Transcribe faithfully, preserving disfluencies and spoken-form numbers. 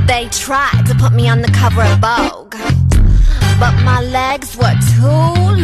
They tried to put me on the cover of Vogue, but my legs were too